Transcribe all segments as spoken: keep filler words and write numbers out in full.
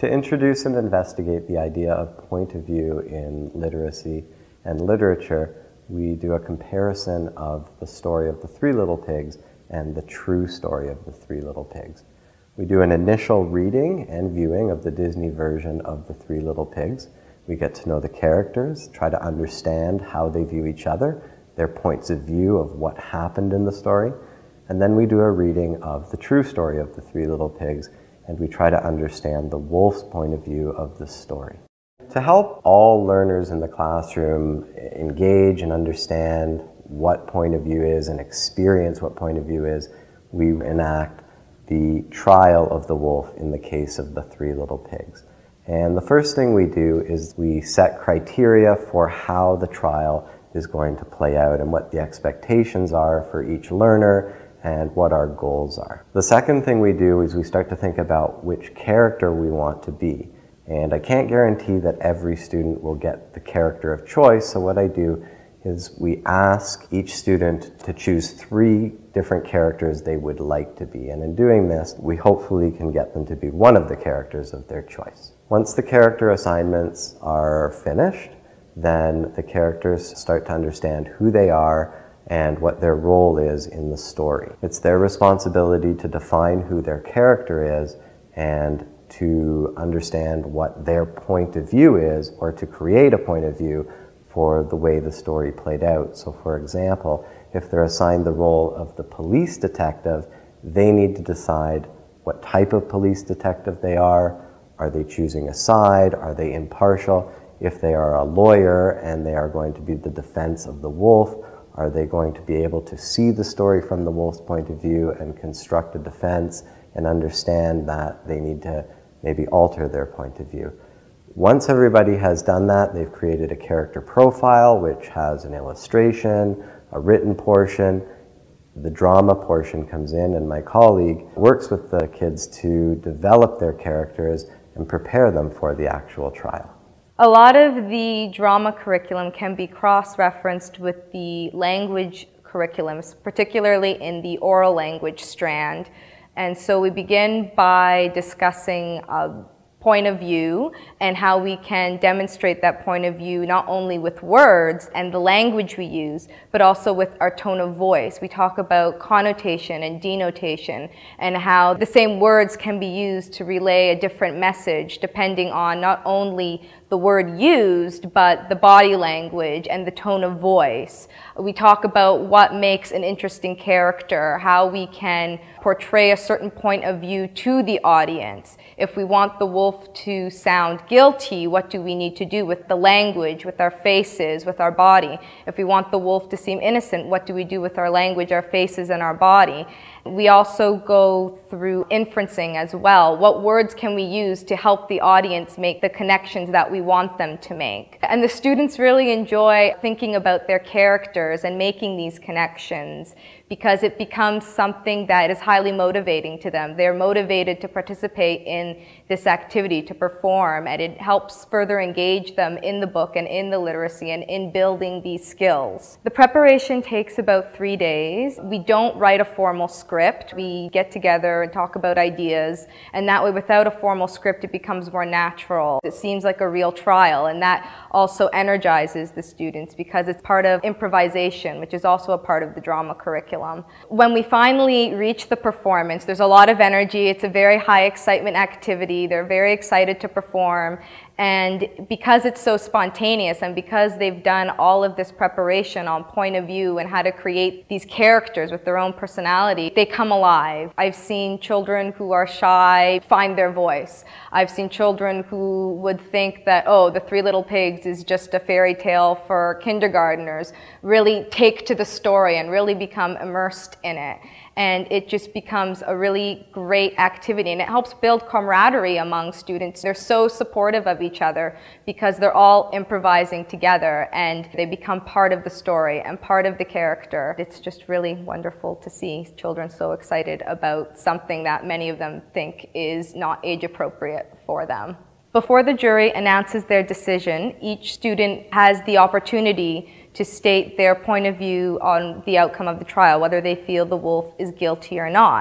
To introduce and investigate the idea of point of view in literacy and literature, we do a comparison of the story of the Three Little Pigs and the true story of the Three Little Pigs. We do an initial reading and viewing of the Disney version of the Three Little Pigs. We get to know the characters, try to understand how they view each other, their points of view of what happened in the story, and then we do a reading of the true story of the Three Little Pigs, and we try to understand the wolf's point of view of the story. To help all learners in the classroom engage and understand what point of view is and experience what point of view is, we enact the trial of the wolf in the case of the Three Little Pigs. And the first thing we do is we set criteria for how the trial is going to play out and what the expectations are for each learner and what our goals are. The second thing we do is we start to think about which character we want to be. And I can't guarantee that every student will get the character of choice, so what I do is we ask each student to choose three different characters they would like to be. And in doing this, we hopefully can get them to be one of the characters of their choice. Once the character assignments are finished, then the characters start to understand who they are and what their role is in the story. It's their responsibility to define who their character is and to understand what their point of view is, or to create a point of view for the way the story played out. So for example, if they're assigned the role of the police detective, they need to decide what type of police detective they are. Are they choosing a side? Are they impartial? If they are a lawyer and they are going to be the defense of the wolf, are they going to be able to see the story from the wolf's point of view and construct a defense and understand that they need to maybe alter their point of view? Once everybody has done that, they've created a character profile which has an illustration, a written portion. The drama portion comes in, and my colleague works with the kids to develop their characters and prepare them for the actual trial. A lot of the drama curriculum can be cross-referenced with the language curriculums, particularly in the oral language strand. And so we begin by discussing a point of view and how we can demonstrate that point of view not only with words and the language we use, but also with our tone of voice. We talk about connotation and denotation and how the same words can be used to relay a different message depending on not only the word used, but the body language and the tone of voice. We talk about what makes an interesting character, how we can portray a certain point of view to the audience. If we want the wolf to sound guilty, what do we need to do with the language, with our faces, with our body? If we want the wolf to seem innocent, what do we do with our language, our faces, and our body? We also go through inferencing as well. What words can we use to help the audience make the connections that we want them to make? And the students really enjoy thinking about their characters and making these connections because it becomes something that is highly motivating to them. They're motivated to participate in this activity, to perform, and it helps further engage them in the book and in the literacy and in building these skills. The preparation takes about three days. We don't write a formal script. We get together and talk about ideas, and that way without a formal script it becomes more natural. It seems like a real trial, and that also energizes the students because it's part of improvisation, which is also a part of the drama curriculum. When we finally reach the performance, there's a lot of energy. It's a very high excitement activity. They're very excited to perform. And because it's so spontaneous and because they've done all of this preparation on point of view and how to create these characters with their own personality, they come alive. I've seen children who are shy find their voice. I've seen children who would think that, oh, the Three Little Pigs is just a fairy tale for kindergarteners, really take to the story and really become immersed in it. And it just becomes a really great activity, and it helps build camaraderie among students. They're so supportive of each other because they're all improvising together and they become part of the story and part of the character. It's just really wonderful to see children so excited about something that many of them think is not age appropriate for them. Before the jury announces their decision, each student has the opportunity to state their point of view on the outcome of the trial, whether they feel the wolf is guilty or not.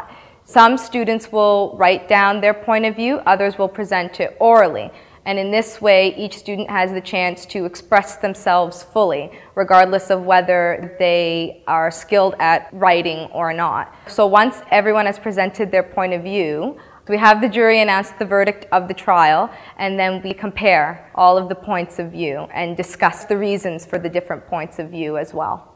Some students will write down their point of view, others will present it orally. And in this way, each student has the chance to express themselves fully, regardless of whether they are skilled at writing or not. So once everyone has presented their point of view, we have the jury announce the verdict of the trial, and then we compare all of the points of view and discuss the reasons for the different points of view as well.